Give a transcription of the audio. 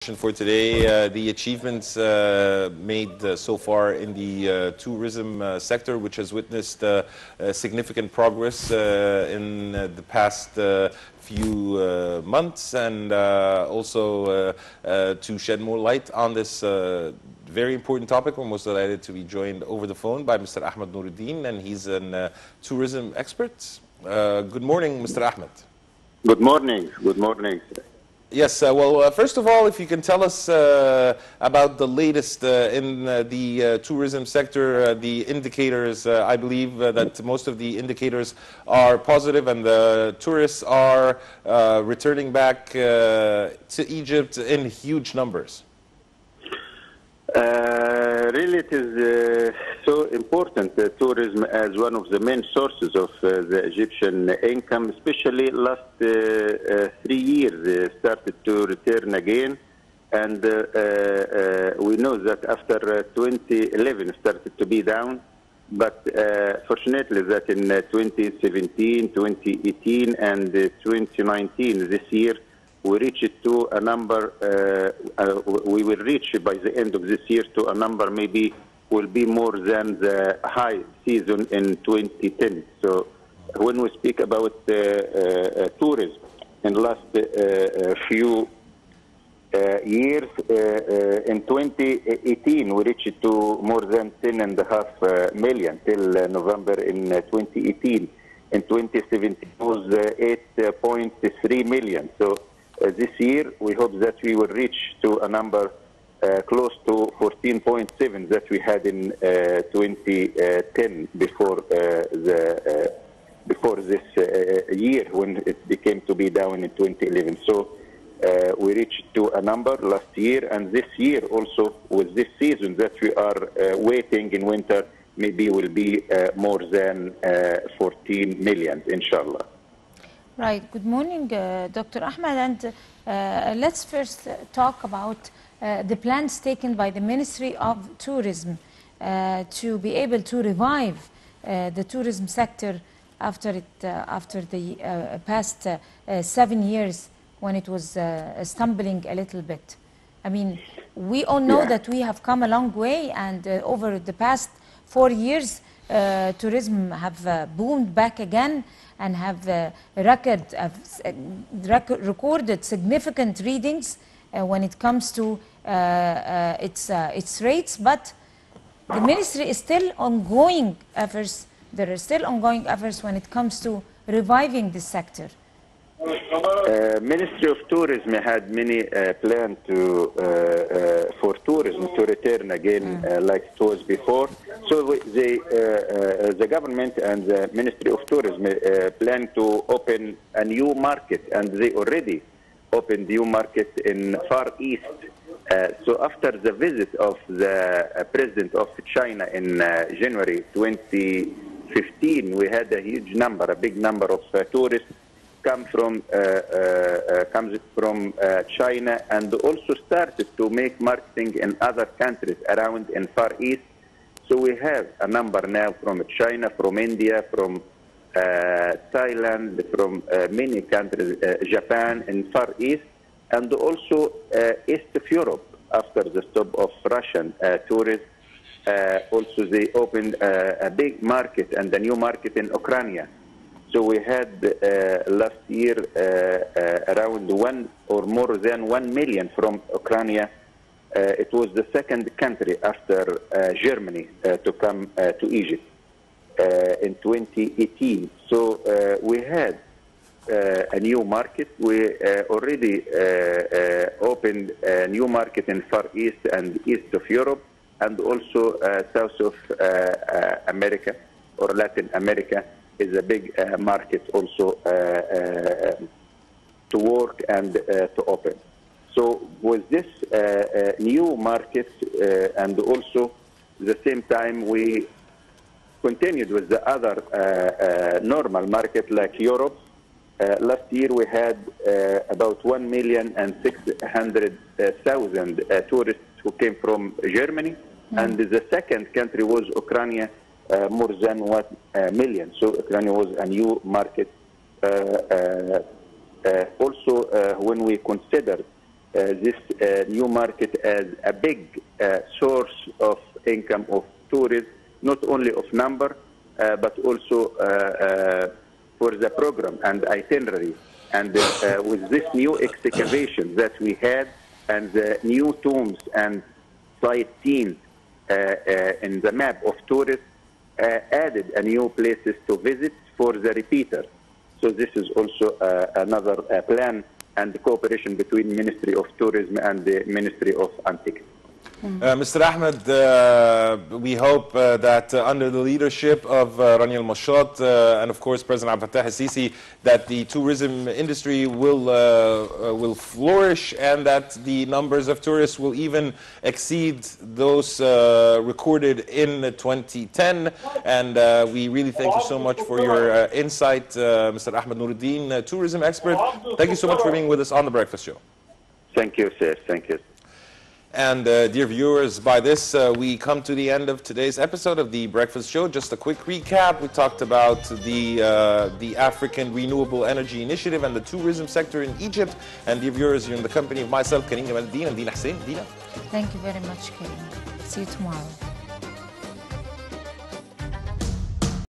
For today, the achievements made so far in the tourism sector, which has witnessed significant progress in the past few months, and also to shed more light on this very important topic. We're most delighted to be joined over the phone by Mr. Ahmed Nouruddin, and he's a tourism expert. Good morning, Mr. Ahmed. Good morning. Good morning. Yes, first of all, if you can tell us about the latest in the tourism sector, the indicators. I believe that most of the indicators are positive and the tourists are returning back to Egypt in huge numbers. Really, it is so important, tourism as one of the main sources of the Egyptian income, especially last 3 years started to return again. And we know that after 2011 started to be down, but fortunately that in 2017, 2018 and 2019, this year, we reached to a number, we will reach by the end of this year to a number maybe will be more than the high season in 2010. So when we speak about tourism in the last few years, in 2018 we reached to more than 10.5 million till November in 2018. In 2017 it was 8.3 million. So this year, we hope that we will reach to a number close to 14.7 that we had in 2010 before this year when it became to be down in 2011. So we reached to a number last year, and this year also with this season that we are waiting in winter, maybe will be more than 14 million, inshallah. Right. Good morning, Dr. Ahmed. And let's first talk about the plans taken by the Ministry of Tourism to be able to revive the tourism sector after the past 7 years when it was stumbling a little bit. I mean, we all know that we have come a long way, and over the past 4 years, tourism have boomed back again and have recorded significant readings when it comes to its rates. But the ministry is still ongoing efforts. There are still ongoing efforts when it comes to reviving this sector. Ministry of Tourism had many plans for tourism to return again like it was before. So the government and the Ministry of Tourism plan to open a new market, and they already opened new market in Far East. So after the visit of the President of China in January 2015, we had a huge number, a big number of tourists comes from China, and also started to make marketing in other countries around in Far East. So we have a number now from China, from India, from Thailand, from many countries, Japan and Far East, and also East of Europe after the stop of Russian tourists. Also they opened a big market and a new market in Ukraine. So we had last year around 1 or more than 1 million from Ukraine. It was the second country after Germany to come to Egypt in 2018. So we had a new market. We already opened a new market in Far East and East of Europe, and also South of America or Latin America is a big market also to work and to open. So with this new market and also at the same time we continued with the other normal market like Europe. Last year we had about 1,600,000 tourists who came from Germany, and the second country was Ukraine, more than 1 million. So Ukraine was a new market. Also, when we consider this new market as a big source of income of tourists, not only of number, but also for the program and itinerary. And with this new excavation that we had, and the new tombs and sightseeing in the map of tourists, added a new places to visit for the repeaters. So this is also another plan and cooperation between Ministry of Tourism and the Ministry of Antiques. Mr. Ahmed, we hope that under the leadership of Rania Al-Mashrat and of course President Abdel Fattah al-Sisi, that the tourism industry will flourish and that the numbers of tourists will even exceed those recorded in 2010. And we really thank you so much for your insight, Mr. Ahmed Nouruddin, tourism expert. Thank you so much for being with us on The Breakfast Show. Thank you, sir. Thank you. And dear viewers, by this we come to the end of today's episode of The Breakfast Show. Just a quick recap. We talked about the African Renewable Energy Initiative and the tourism sector in Egypt. And dear viewers, you're in the company of myself, Karim Gamal Din, and Dina Hussein. Dina. Thank you very much, Karim. See you tomorrow.